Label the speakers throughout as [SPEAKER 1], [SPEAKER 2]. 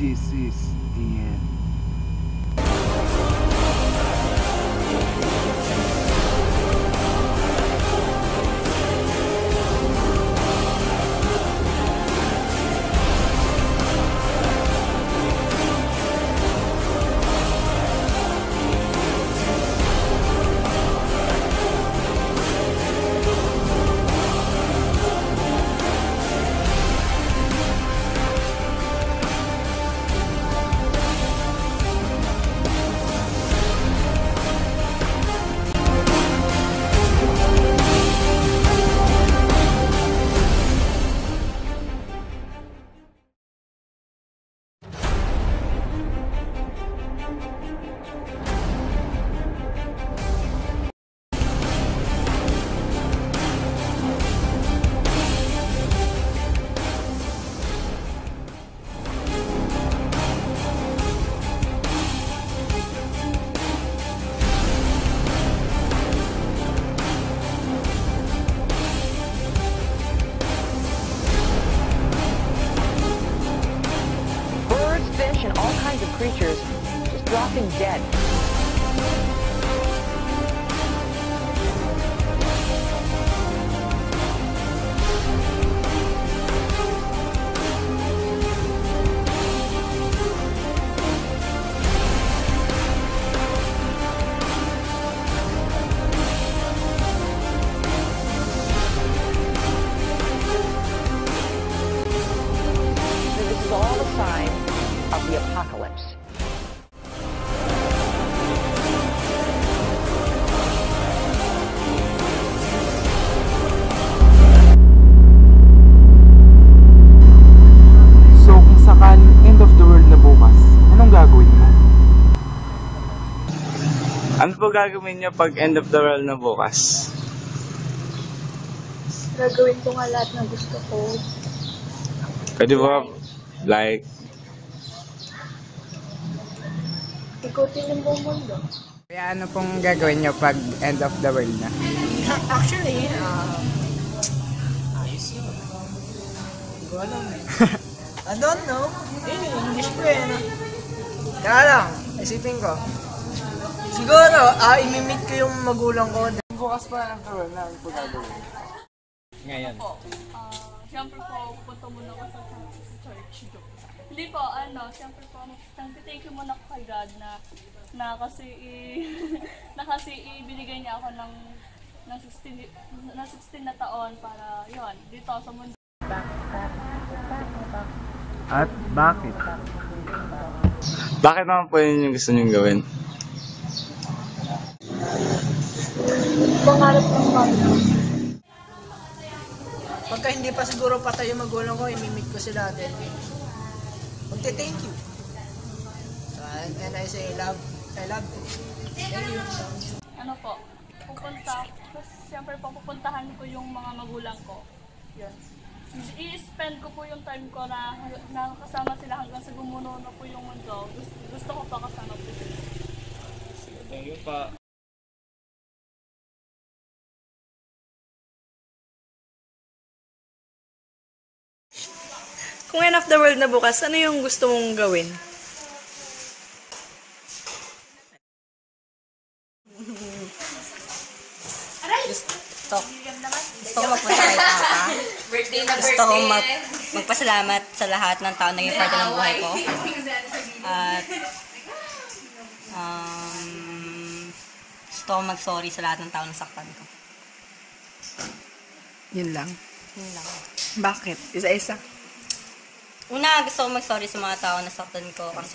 [SPEAKER 1] This is the end.
[SPEAKER 2] And all kinds of creatures just dropping dead. So this is all a sign of the apocalypse.
[SPEAKER 1] So kung sakaling end of the world na bukas, anong gagawin mo?
[SPEAKER 3] Ano po gagawin niyo pag end of the world na bukas?
[SPEAKER 4] Gagawin ko nga lahat ng gusto ko.
[SPEAKER 3] Pwede ba, like,
[SPEAKER 4] Ikutin yung buong mundo.
[SPEAKER 5] Kaya ano pong gagawin nyo pag end of the world na?
[SPEAKER 6] Actually, ayos yun. Hindi ko alam eh. I don't know. English ko eh. No? Kaya lang, isipin ko. Siguro, imimit ko yung magulang ko.
[SPEAKER 1] Bukas pa end of the world na, ano po gagawin?
[SPEAKER 3] ngayon?
[SPEAKER 7] Siyempre po, pupunta muna ako sa church. Hindi po, siyempre po, thank you muna ko kay God na kasi binigay niya ako ng 16 na taon para yon dito sa mundo.
[SPEAKER 1] At bakit?
[SPEAKER 3] Bakit naman po yun yung gusto niyong gawin?
[SPEAKER 4] Pangarap ng pamilya.
[SPEAKER 6] Pagka hindi pa siguro patay yung magulang ko, imimit ko sila din. Magte-thank you. And I say, I love you. Thank you.
[SPEAKER 7] Ano po, tapos siyempre po pupuntahan ko yung mga magulang ko. Yun. I-spend ko po yung time ko na kasama sila hanggang sa gumuno na po yung mundo. Gusto ko pa kasama po sila.
[SPEAKER 3] Thank you pa.
[SPEAKER 8] Kung end of the world na bukas, ano yung gusto mong gawin?
[SPEAKER 9] Gusto ko magpunta kay Papa. Gusto ko magpasalamat sa lahat ng tao na naging parte ng buhay ko. At gusto ko mag-sorry sa lahat ng tao na saktan ko.
[SPEAKER 8] Yun lang.
[SPEAKER 9] Yun lang.
[SPEAKER 8] Bakit? Isa-isa.
[SPEAKER 9] Una, gusto ko mag-sorry sa mga tao na saktan ko kasi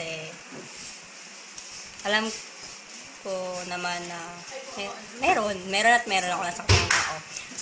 [SPEAKER 9] alam ko naman na meron ako nasaktan ng tao.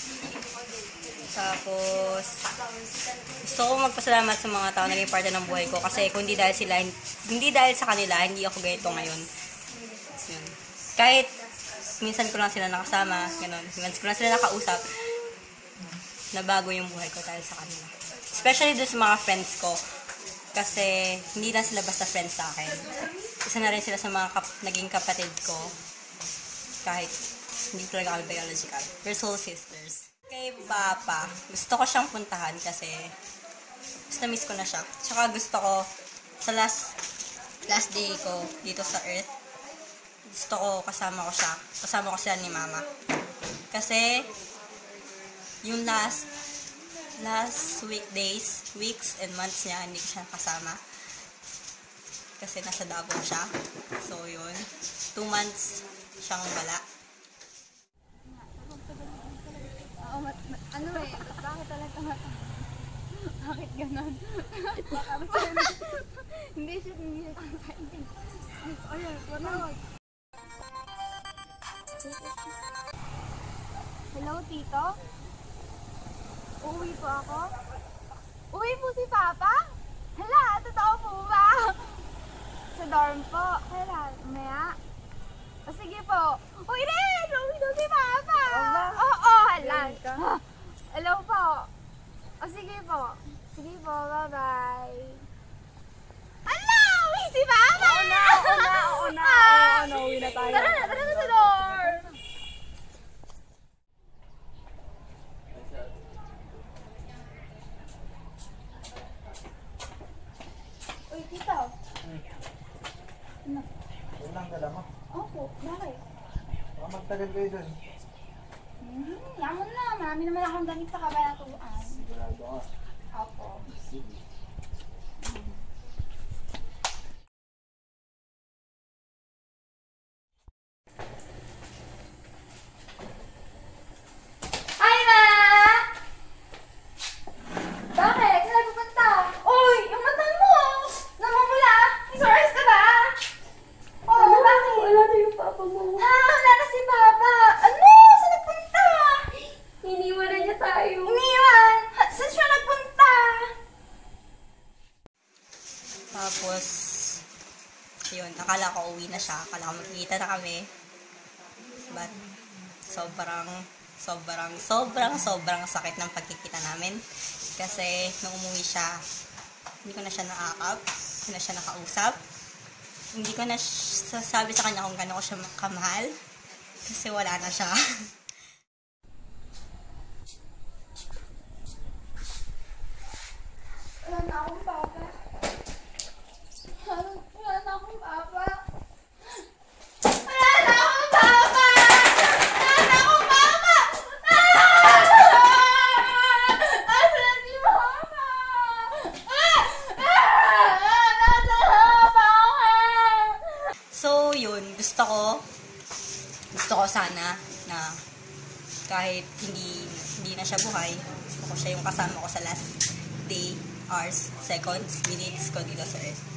[SPEAKER 9] Tapos, gusto ko magpasalamat sa mga tao na naging parte ng buhay ko kasi kung hindi dahil sa kanila, hindi ako ganito ngayon. Yun. Kahit minsan ko lang sila nakasama, gano'n. Minsan ko lang sila nakausap, nabago yung buhay ko dahil sa kanila. Especially doon sa mga friends ko. Kasi hindi lang sila basta friends sa akin. Isa na rin sila sa mga naging kapatid ko. Kahit hindi talaga kami biological. We're soul sisters. Kay Papa, gusto ko siyang puntahan kasi gusto miss ko na siya. Tsaka gusto ko sa last day ko dito sa Earth, gusto ko kasama ko siya ni Mama. Kasi yung last weeks and months niya, hindi ko siya kasama. Kasi nasa Davao siya. So yun, 2 months siyang wala.
[SPEAKER 4] Ano eh, bakit talaga bakit ganon? Hindi siya kakain. Ayun, panawag. Hello, Tito? Uuwi po ako? Uwi po si Papa? Hala, totoo po ba? Sa dorm po. Kailan? Maya? O sige po. Uy, rin! Uwi daw si Papa! Oo, hala. Hello po. O sige po. Sige po, bye-bye. Hala! Uwi si Papa! Oo na. Uwi na tayo. Tara na sa dorm! Uy, Tito. Ano?
[SPEAKER 1] Walang dala mo.
[SPEAKER 4] Opo, bakit?
[SPEAKER 1] Baka magtagal kayo dun.
[SPEAKER 4] Yaman na. Marami naman akong damit sa kabalatuan.
[SPEAKER 1] Sigurado ka.
[SPEAKER 4] Opo.
[SPEAKER 1] Sige.
[SPEAKER 4] Hi, Ma! Bakit? Saan pupunta? Uy! Yung mata mo! Namumula! Isurprise ka ba? Oo, bakit? Wala na yung papa mo. Ha? Wala na si Papa! Ano? Saan nagpunta? Iniwan na niya tayo. Iniwan? Saan siya nagpunta?
[SPEAKER 9] Tapos, yun, akala ko uwi na siya. Akala ko magkikita na kami. But, sobrang sakit ng pagkikita namin. Kasi, nung umuwi siya, hindi ko na siya naakap. Hindi na siya nakausap. Hindi ko na sabi sa kanya kung gano'n ko siya kamahal. Kasi wala na siya.
[SPEAKER 4] Wala na akong Papa. Wala na akong Papa. Wala na akong Papa! Wala na akong Papa! Asan si Papa? Nasa Papa!
[SPEAKER 9] So, yun, gusto ko sana na kahit hindi na siya buhay, gusto ko siya yung kasama ko sa last day, hours, seconds, minutes ko dito sa Earth.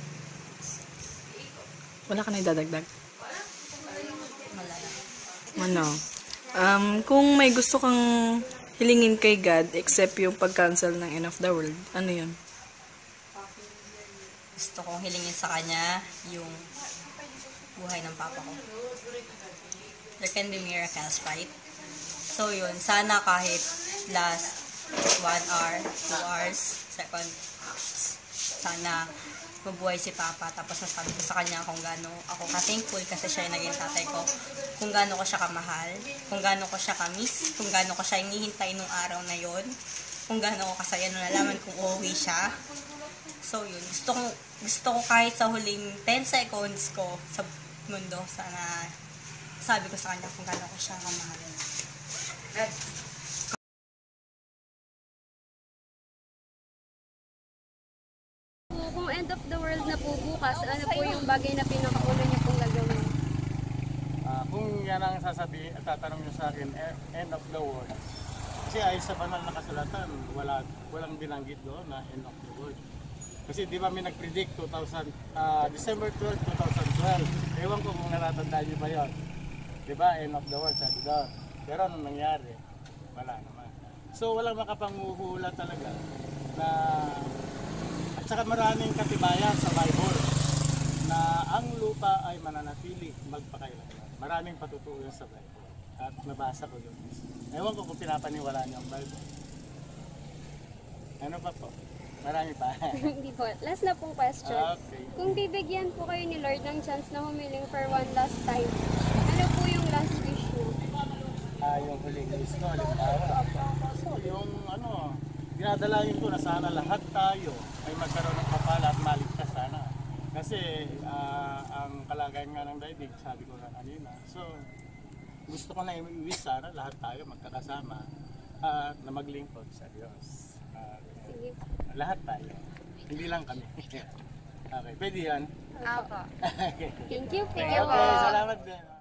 [SPEAKER 8] Wala ka na idadagdag?
[SPEAKER 9] Wala na.
[SPEAKER 8] Ano? Kung may gusto kang hilingin kay God, except yung pag-cancel ng end of the world, ano yun?
[SPEAKER 9] Gusto kong hilingin sa kanya yung buhay ng papa ko. There can be miracles, right? So yun, sana kahit last 1 hour, 2 hours, second, sana mabuhay si Papa. Tapos nasabi ko sa kanya kung gaano ako ka-thankful kasi siya yung naging tatay ko. Kung gaano ko siya kamahal, kung gaano ko siya ka-miss, kung gaano ko siya hinihintay nung araw na yon, kung gaano ko kasaya nung nalaman kung uuwi siya. So yun, gusto ko kahit sa huling 10 seconds ko sa mundo, sana sabi ko sa kanya kung gaano ko siya kamahal.
[SPEAKER 10] Kung end of the world na po bukas, ano po yung bagay na pinakauna niyo pong gagawin?
[SPEAKER 11] Kung yan ang tatanong niyo sa akin, end of the world. Kasi ay sa banal na kasulatan, walang binanggit doon na end of the world. Kasi di ba may nag-predict December 12, 2012. Ewan ko kung natatandaan niyo ba yun. Di ba, end of the world, sabi doon. Pero anong nangyari? Wala naman. So walang makapanguhula talaga na at saka maraming katibayan sa Bible na ang lupa ay mananatili magpakailanman. Maraming patutuyo sa Bible. At nabasa ko yun. Ewan ko kung pinapaniwala niyo ang Bible. Ano pa po? Marami pa.
[SPEAKER 10] Hindi po. Last na pong question.
[SPEAKER 11] Okay.
[SPEAKER 10] Kung bibigyan po kayo ni Lord ng chance na humiling for one last time, ano po yung last wish niyo?
[SPEAKER 11] Yung huling wish ko, halimbawa. So, yung dinadalangin ko na sana lahat tayo ay magkaroon ng kapala at maligtasan Kasi ang kalagayan nga ng daigdig, sabi ko na kanina. So, gusto ko na i-wish sana lahat tayo magkakasama at na maglingkod sa Diyos.
[SPEAKER 10] Sige.
[SPEAKER 11] Lahat tayo. Hindi lang kami. Okay, pwede yan?
[SPEAKER 4] Opo.
[SPEAKER 10] Thank you po.
[SPEAKER 11] Okay, salamat din.